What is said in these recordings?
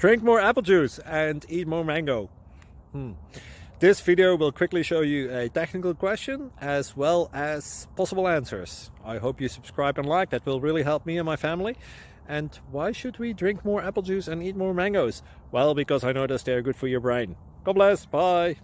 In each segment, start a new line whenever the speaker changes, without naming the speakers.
Drink more apple juice and eat more mango. This video will quickly show you a technical question as well as possible answers. I hope you subscribe and like, that will really help me and my family. And why should we drink more apple juice and eat more mangoes? Well, because I noticed they're good for your brain. God bless, bye!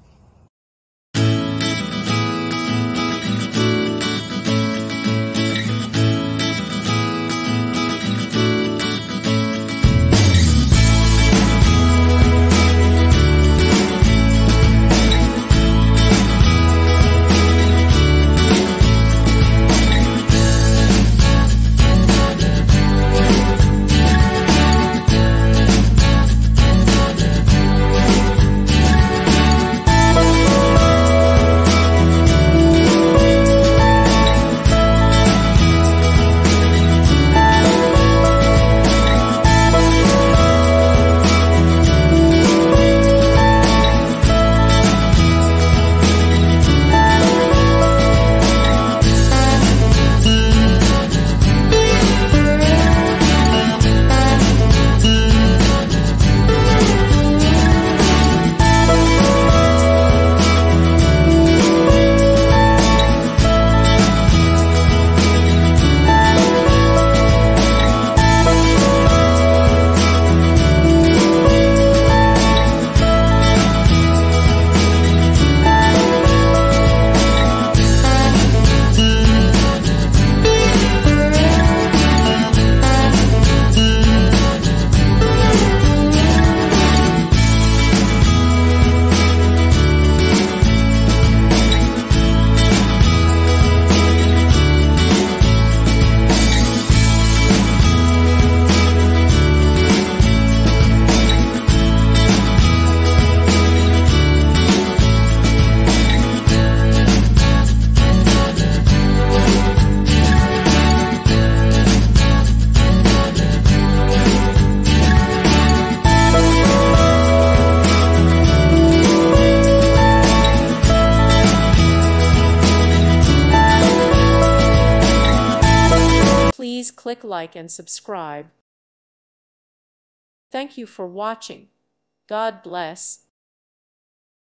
Please click like and subscribe. Thank you for watching. God bless.